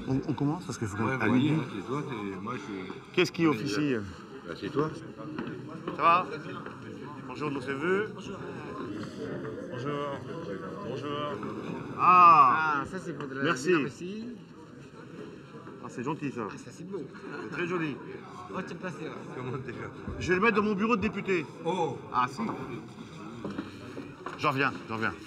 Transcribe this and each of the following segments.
On commence parce qu'il faut Ouais, à midi. c'est toi, moi je... Qu'est-ce qui officie? Bah, c'est toi. Ça va? Bonjour, nous c'est vu. Bonjour. Bonjour. Ah, ça c'est pour de la merci. aussi. Ah, c'est gentil ça. Ça c'est beau. C'est très joli. Oh, tu passes là. Comment déjà? Je vais le mettre dans mon bureau de député. Oh. Ah si. J'en reviens, j'en reviens.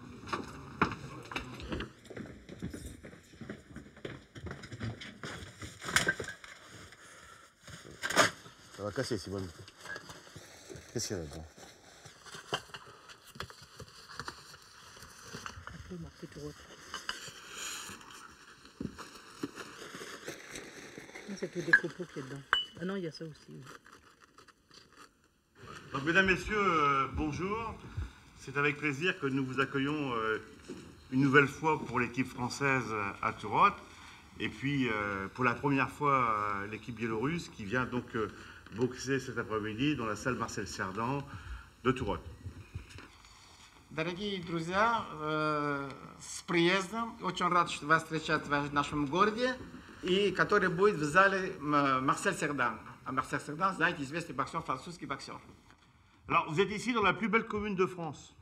Ça va casser, Simone. Qu'est-ce qu'il y a là-dedans? C'est tout des copeaux qu'il y a dedans. Ah non, il y a ça aussi. Donc, mesdames, messieurs, bonjour. C'est avec plaisir que nous vous accueillons une nouvelle fois pour l'équipe française à Turot. Et puis, pour la première fois, l'équipe biélorusse qui vient donc boxer cet après-midi dans la salle Marcel Cerdan de Turot. Дорогие друзья, с приездом. Очень рад что вас встречать в нашем городе. И который будет в зале Марсель Сердан. А Марсель Сердан, знаете, известный боксер, французский боксер. Alors, vous êtes ici dans la plus belle commune de France.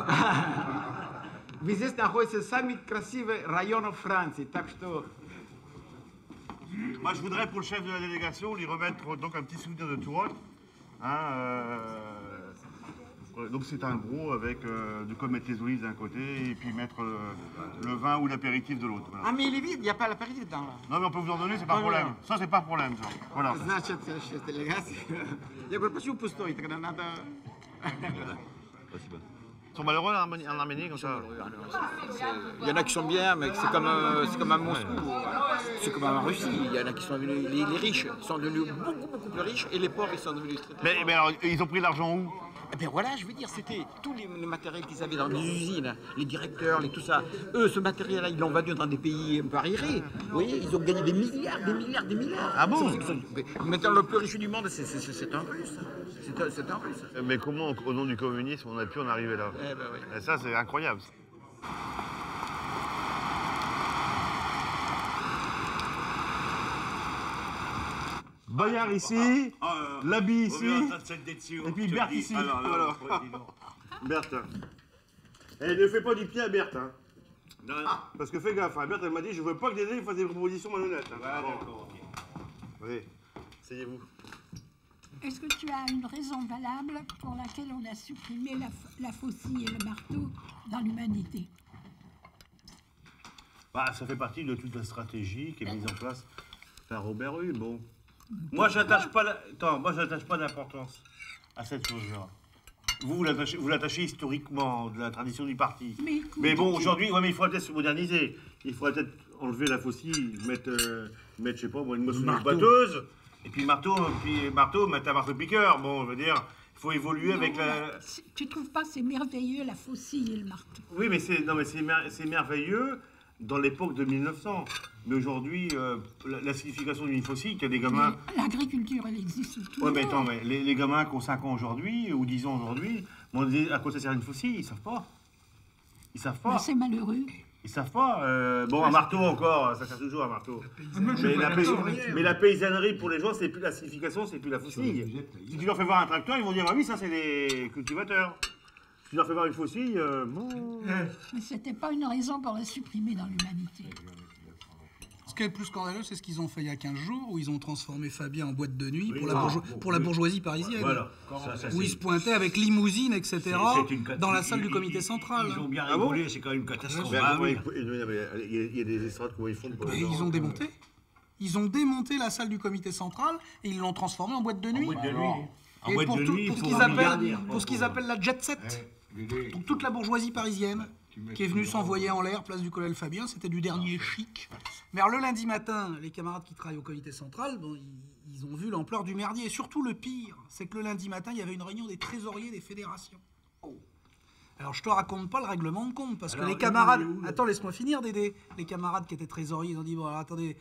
Вы здесь находитесь в самый красивый район Франции, так что... Moi, je voudrais pour le chef de la délégation lui remettre donc un petit souvenir de Turot. Donc c'est un gros avec du comète olives d'un côté et puis mettre le vin ou l'apéritif de l'autre. Voilà. Ah mais il est vide, il n'y a pas l'apéritif dans là. Non mais on peut vous en donner, c'est pas problème. Ça c'est pas problème ça. Voilà. Значит, chef делегации. Я говорю, почему пустой, тогда надо... Ils sont malheureux en Arménie comme ça. Il y en a qui sont bien, mais c'est comme à Moscou, c'est comme en Russie. Il y en a qui sont devenus, les riches sont devenus beaucoup plus riches et les pauvres ils sont devenus très... Mais alors, ils ont pris l'argent où? Eh bien voilà, je veux dire, c'était tous les matériels qu'ils avaient dans les usines, les directeurs, tout ça. Eux, ce matériel-là, ils l'ont vendu dans des pays un peu arriérés. Vous voyez, ils ont gagné des milliards. Ah bon? Maintenant, le plus riche du monde, c'est un Russe. C'est un Russe. Mais comment, au nom du communisme, on a pu en arriver là? Eh ben oui. Et ça, c'est incroyable. Bayard ici, l'habit ici, et puis Berthe ici. Alors. Berthe. Eh, ne fais pas du pied à Berthe. Hein. Non. Parce que fais gaffe, hein. Berthe, elle m'a dit, je veux pas que Dédé fasse des propositions malhonnêtes. Hein. Ouais, d'accord, ok. Allez, asseyez-vous. Est-ce que tu as une raison valable pour laquelle on a supprimé la faucille et le marteau dans l'humanité? Bah, ça fait partie de toute la stratégie qui est mise en place par Robert Hue. Bon. Moi, j'attache pas d'importance à cette chose-là. Vous l'attachez historiquement de la tradition du parti. Mais bon, aujourd'hui, ouais, mais il faudrait peut-être se moderniser. Il faudrait peut-être enlever la faucille, mettre je sais pas, moi, une moissonneuse batteuse, et puis marteau, mettre un marteau-piqueur. Bon, je veux dire, il faut évoluer avec la... Tu trouves pas c'est merveilleux, la faucille et le marteau? Oui, mais c'est merveilleux dans l'époque de 1900. Mais aujourd'hui, la signification d'une faucille, qu'il y a des gamins... L'agriculture, elle existe toujours. Oui, mais attends, mais les gamins qui ont 5 ans aujourd'hui, ou 10 ans aujourd'hui, m'ont dit à quoi ça sert une faucille, ils savent pas. Ils savent pas. C'est malheureux. Ils savent pas. Bon, un marteau encore, ça sert toujours un marteau. Mais la paysannerie, pour les gens, c'est plus la signification, c'est plus la faucille. Si tu leur fais voir un tracteur, ils vont dire, ah oui, ça c'est des cultivateurs. Si tu leur fais voir une faucille, bon... Mais c'était pas une raison pour la supprimer dans l'humanité. Ce qui est le plus scandaleux, c'est ce qu'ils ont fait il y a 15 jours, où ils ont transformé Fabien en boîte de nuit pour la bourgeoisie parisienne. Voilà. Où ils se pointaient avec limousine, etc., dans la salle du comité central. Ils ont bien rigolé, c'est quand même une catastrophe. Il y a des estrades comment ils font pour... Et ils ont démonté. Ils ont démonté la salle du comité central et ils l'ont transformée en boîte de nuit. Et pour ce qu'ils appellent la jet set. Donc toute la bourgeoisie parisienne qui est venue s'envoyer en l'air, place du Colonel Fabien, c'était du dernier chic. Mais alors, le lundi matin, les camarades qui travaillent au comité central, bon, ils ont vu l'ampleur du merdier. Et surtout, le pire, c'est que le lundi matin, il y avait une réunion des trésoriers des fédérations. Alors, je te raconte pas le règlement de compte, parce que les camarades... Attends, laisse-moi finir, Dédé. Les camarades qui étaient trésoriers, ils ont dit, bon, alors, attendez,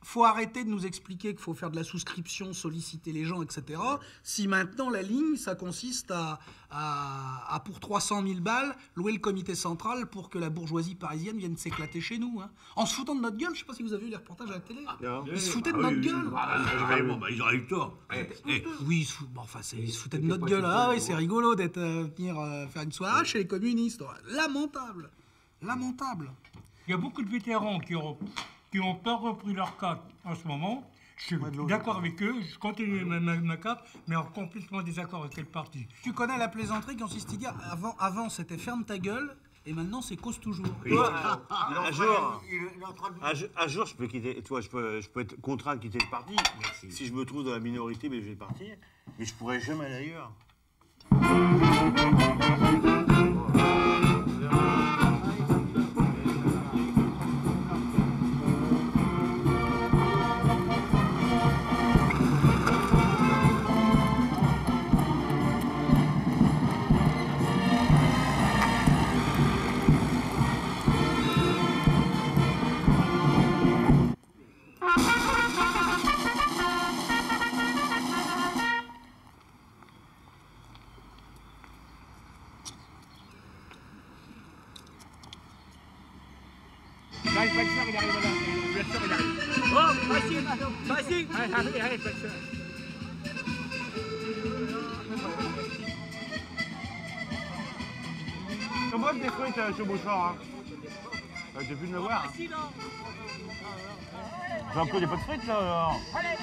faut arrêter de nous expliquer qu'il faut faire de la souscription, solliciter les gens, etc. Si maintenant la ligne, ça consiste à pour 300 000 balles, louer le comité central pour que la bourgeoisie parisienne vienne s'éclater chez nous. Hein. En se foutant de notre gueule, je sais pas si vous avez vu les reportages à la télé. Ils se foutaient de notre gueule. Ils auraient eu tort. Oui, ils se foutaient de notre gueule. Ah oui, c'est rigolo d'être venir faire une soirée chez les communistes. Lamentable. Lamentable. Il y a beaucoup de vétérans qui n'ont pas repris leur carte en ce moment. Je suis d'accord avec eux, je continue ma carte, mais en complètement désaccord avec quel parti. Tu connais la plaisanterie qui consiste à dire avant c'était ferme ta gueule, et maintenant c'est cause toujours. Un jour, je peux quitter. Tu vois, je peux être contraint de quitter le parti. Si je me trouve dans la minorité, mais je vais partir. Mais je pourrais jamais aller ailleurs. Comment des frites, ce Bouchard, hein? J'ai pu de me voir. J'ai encore des pots de frites, là, alors.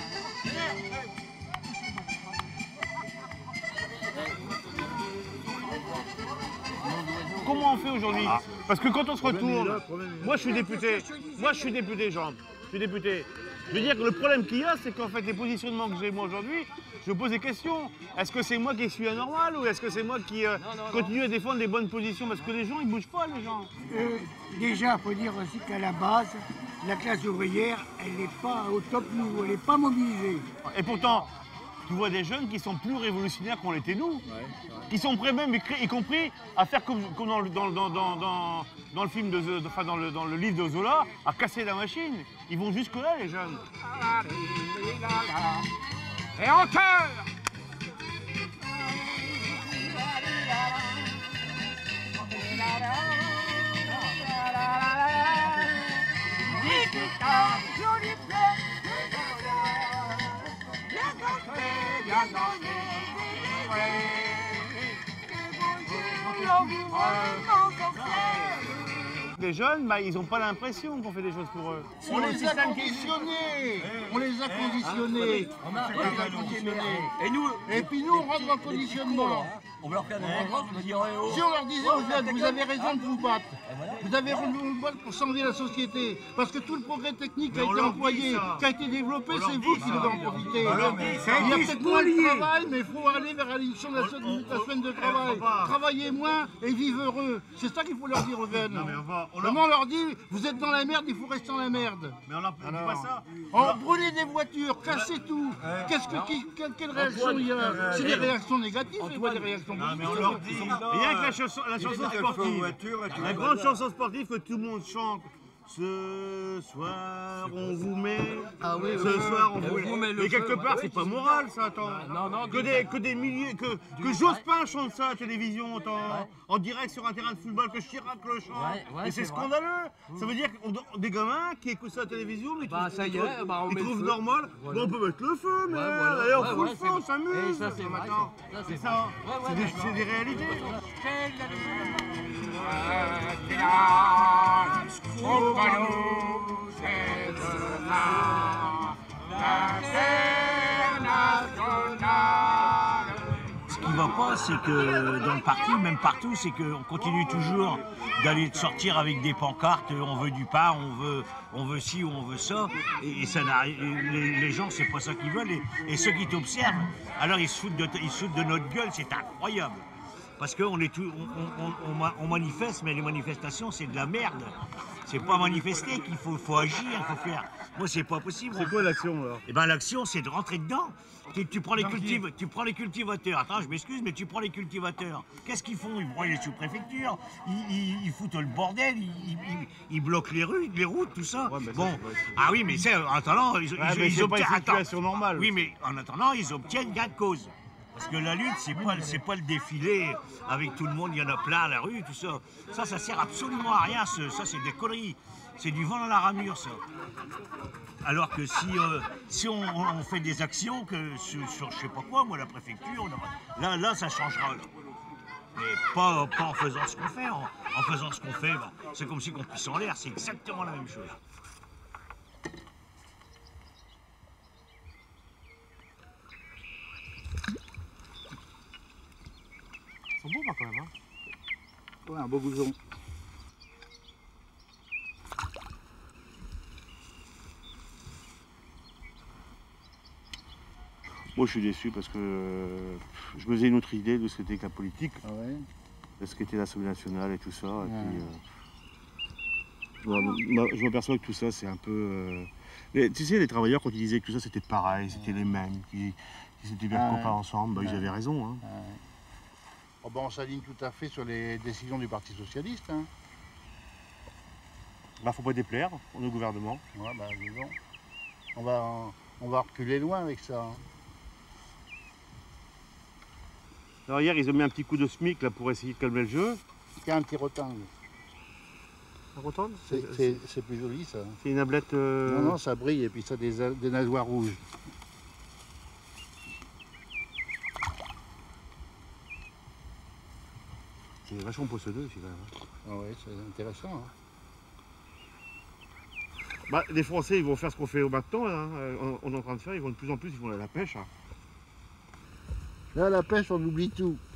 Comment on fait aujourd'hui? Parce que quand on se retourne, moi je suis député, Jean. Je suis député. Je veux dire que le problème qu'il y a, c'est qu'en fait, les positionnements que j'ai moi aujourd'hui, je me pose des questions. Est-ce que c'est moi qui suis anormal ou est-ce que c'est moi qui continue à défendre les bonnes positions? Parce que les gens, ils bougent pas, les gens. Déjà, il faut dire aussi qu'à la base, la classe ouvrière, elle n'est pas au top niveau, elle n'est pas mobilisée. Et pourtant, tu vois des jeunes qui sont plus révolutionnaires qu'on l'était nous, qui sont prêts même, y compris, à faire comme dans le film, dans le livre de Zola, à casser la machine. Ils vont jusque-là, les jeunes. Et en cœur! Les jeunes, bah, ils n'ont pas l'impression qu'on fait des choses pour eux. On les a conditionnés. On les a conditionnés. Et puis nous, on rentre dans le conditionnement. On va leur faire des rencontres, on va dire si on leur disait aux jeunes, vous avez raison de vous battre. Vous avez raison de vous battre pour changer la société. Parce que tout le progrès technique qui a été employé, qui a été développé, c'est vous qui devez en profiter. Il y a peut-être moins de travail, mais il faut aller vers la réduction de la semaine de travail. Travaillez moins et vivez heureux. C'est ça qu'il faut leur dire aux jeunes. Comment on leur dit, vous êtes dans la merde, il faut rester dans la merde. Mais on n'a pas ça. On brûlait des voitures, cassez tout. Quelle réaction il y a? C'est des réactions négatives, c'est pas des réactions. Non, mais on leur dit. Rien que la chanson sportive. La grande chanson sportive que tout le monde chante. Ce soir, on vous met. Ah oui, ce soir, on vous met. Mais quelque part, c'est pas moral, ça, attends. Non, que des milliers. Que Jospin chante ça à la télévision, en direct sur un terrain de football, que Chirac le chante. Et c'est scandaleux. Ça veut dire que des gamins qui écoutent ça à la télévision, mais ils trouvent normal. Bon, on peut mettre le feu, mais. Allez, on fout le feu, on s'amuse. C'est ça. C'est des réalités. Ce qui va pas, c'est que dans le parti, même partout, c'est qu'on continue toujours d'aller sortir avec des pancartes, on veut du pain, on veut ci ou on veut ça, et ça les gens, c'est pas ça qu'ils veulent, et ceux qui t'observent, alors ils se foutent de notre gueule, c'est incroyable. Parce qu'on on manifeste, mais les manifestations, c'est de la merde. C'est pas manifester qu'il faut agir, il faut faire. Moi, c'est pas possible. C'est quoi l'action alors? Eh ben l'action, c'est de rentrer dedans. Tu prends les cultivateurs. Attends, je m'excuse, mais tu prends les cultivateurs. Qu'est-ce qu'ils font? Ils broient les sous-préfectures, ils foutent le bordel, ils bloquent les rues, les routes, tout ça. Ouais, bon, ah oui, mais c'est en attendant, ils obtiennent pas une situation attends, normale. Oui, mais en attendant, ils obtiennent gain de cause. Parce que la lutte, c'est pas le défilé avec tout le monde, il y en a plein à la rue, tout ça. Ça sert absolument à rien, ça c'est des conneries. C'est du vent dans la ramure, ça. Alors que si on fait des actions sur je sais pas quoi, moi, la préfecture, là ça changera. Mais pas en faisant ce qu'on fait. En faisant ce qu'on fait, bah, c'est comme si qu'on pisse en l'air, c'est exactement la même chose. Ils sont beaux, quand même. Hein. Ouais, un beau goujon. Moi, je suis déçu parce que je me faisais une autre idée de ce qu'était que la politique, Ah ouais. de ce qu'était l'Assemblée nationale et tout ça. Et puis, je m'aperçois que tout ça, c'est un peu... tu sais, les travailleurs, quand ils disaient que tout ça, c'était pareil, c'était les mêmes, qu'ils étaient bien copains ensemble, bah, ils avaient raison. Hein. Oh, ben, on s'aligne tout à fait sur les décisions du Parti Socialiste. Hein. Bah, faut pas déplaire, on est au gouvernement. Ouais, bah, disons. On va reculer loin avec ça. Hein. Alors hier, ils ont mis un petit coup de SMIC là, pour essayer de calmer le jeu. C'est un petit rotingue. Un rotonde? C'est plus joli ça. C'est une ablette... Non, non, ça brille et puis ça a des nageoires rouges. C'est vachement possédeux ici quand même. Ah ouais, c'est intéressant. Hein. Bah, les Français, ils vont faire ce qu'on fait maintenant, là, on est en train de faire, ils vont de plus en plus, ils vont aller à la pêche. Hein. Là, la pêche, on oublie tout.